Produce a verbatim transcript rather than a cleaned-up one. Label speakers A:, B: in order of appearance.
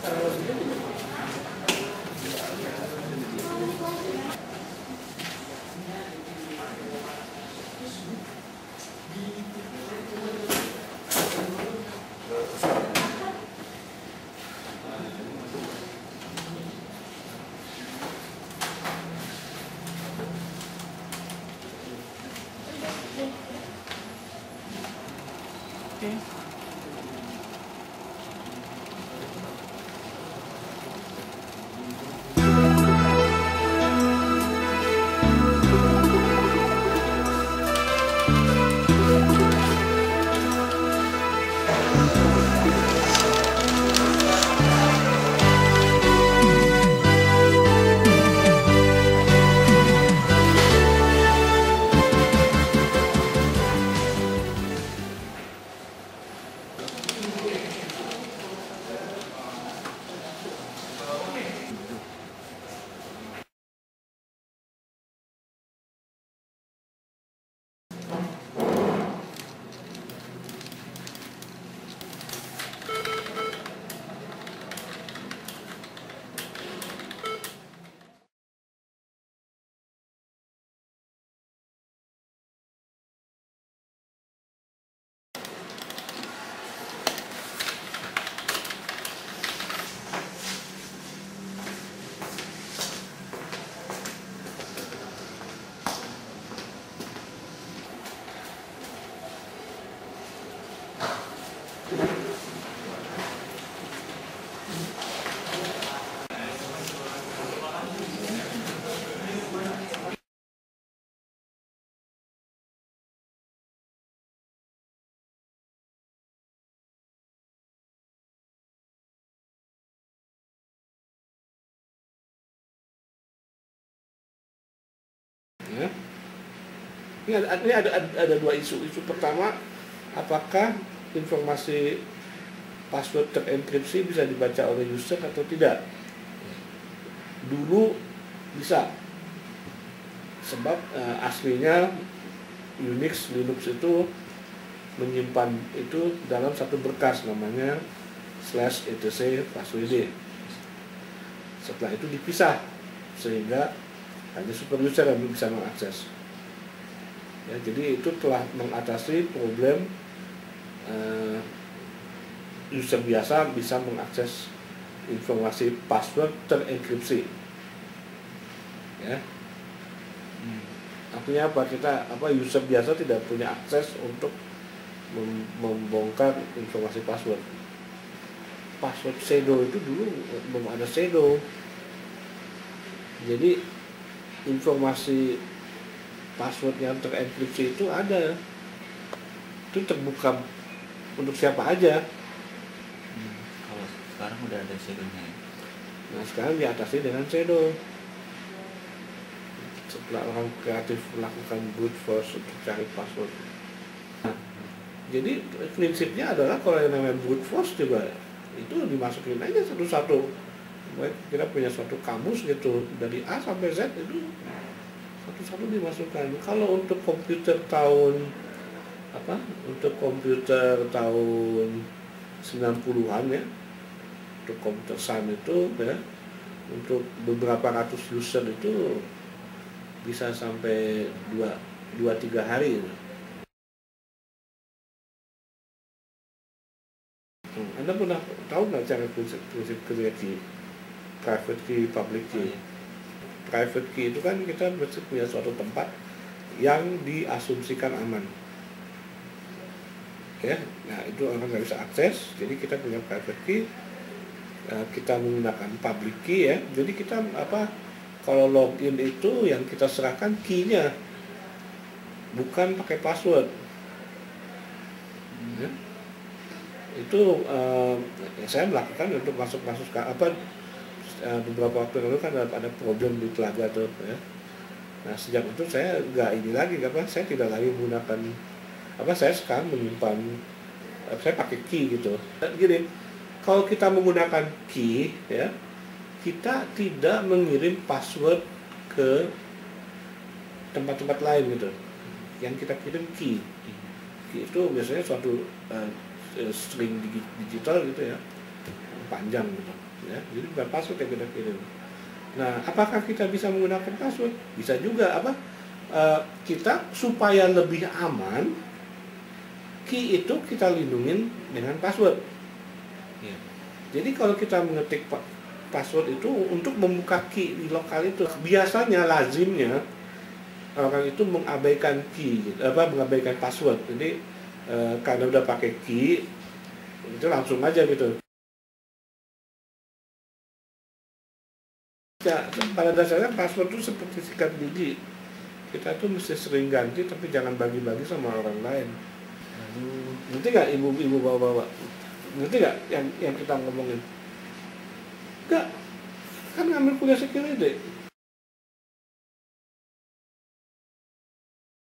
A: Ya. Ini ada, ini ada, ada, ada dua isu. Isu pertama, apakah informasi password terenkripsi bisa dibaca oleh user atau tidak? Dulu bisa, sebab uh, aslinya Unix, Linux itu menyimpan itu dalam satu berkas namanya slash etc password. Setelah itu dipisah sehingga hanya super user yang bisa mengakses. Ya, jadi itu telah mengatasi problem uh, user biasa bisa mengakses informasi password terenkripsi. Ya. Hmm. Artinya apa? Kita apa user biasa tidak punya akses untuk mem membongkar informasi password. Password pseudo itu dulu belum ada pseudo. Jadi informasi password yang terenkripsi itu ada, itu terbuka untuk siapa aja.
B: Hmm, kalau sekarang udah ada pseudonya.
A: Nah sekarang diatasi dengan pseudo. Setelah orang kreatif melakukan brute force untuk cari password. Nah, jadi prinsipnya adalah kalau yang namanya brute force juga itu dimasukin aja satu-satu. Kita punya suatu kamus gitu dari A sampai Z itu satu-satu dimasukkan. Kalau untuk komputer tahun apa? Untuk komputer tahun sembilan puluhan ya, untuk komputer Sun itu ya, untuk beberapa ratus user itu bisa sampai dua dua tiga hari. Hmm, Anda pernah tahu nggak cara prinsip prinsip kerja key, private key, public key? Private key itu kan kita mesti punya suatu tempat yang diasumsikan aman. Ya, nah itu orang nggak bisa akses, jadi kita punya private key, kita menggunakan public key ya. Jadi kita apa? Kalau login itu yang kita serahkan key-nya, bukan pakai password. Ya. Itu uh, ya saya melakukan untuk masuk-masuk ke apa? Beberapa waktu lalu kan ada problem di Telaga tuh ya. Nah sejak itu saya nggak ini lagi apa saya tidak lagi menggunakan apa saya sekarang menyimpan saya pakai key gitu. Gini, kalau kita menggunakan key ya kita tidak mengirim password ke tempat-tempat lain gitu. Yang kita kirim key. Key itu biasanya suatu uh, string digital gitu ya. panjang gitu ya, jadi bukan password yang kita kirim. Nah, apakah kita bisa menggunakan password? Bisa juga. Apa uh, kita supaya lebih aman, key itu kita lindungin dengan password.
B: Iya.
A: Jadi kalau kita mengetik password itu untuk membuka key di lokal itu, biasanya lazimnya orang itu mengabaikan key, gitu, apa mengabaikan password. Jadi uh, karena udah pakai key itu langsung aja gitu. Ya, pada dasarnya password itu seperti sikat gigi. Kita tuh mesti sering ganti, tapi jangan bagi-bagi sama orang lain.
B: Lalu
A: Ngerti gak ibu-ibu bawa-bawa? Ngerti gak yang yang kita ngomongin? Enggak, kan ngambil kuliah security.